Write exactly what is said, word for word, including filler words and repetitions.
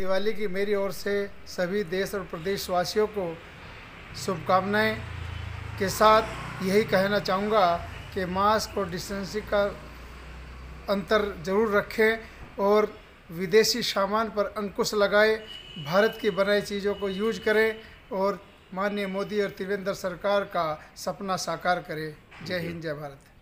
दिवाली की मेरी ओर से सभी देश और प्रदेशवासियों को शुभकामनाएं के साथ यही कहना चाहूँगा कि मास्क और डिस्टेंसिंग का अंतर ज़रूर रखें और विदेशी सामान पर अंकुश लगाए, भारत की बनाई चीज़ों को यूज करें और माननीय मोदी और त्रिवेंद्र सरकार का सपना साकार करें। जय हिंद, जय भारत।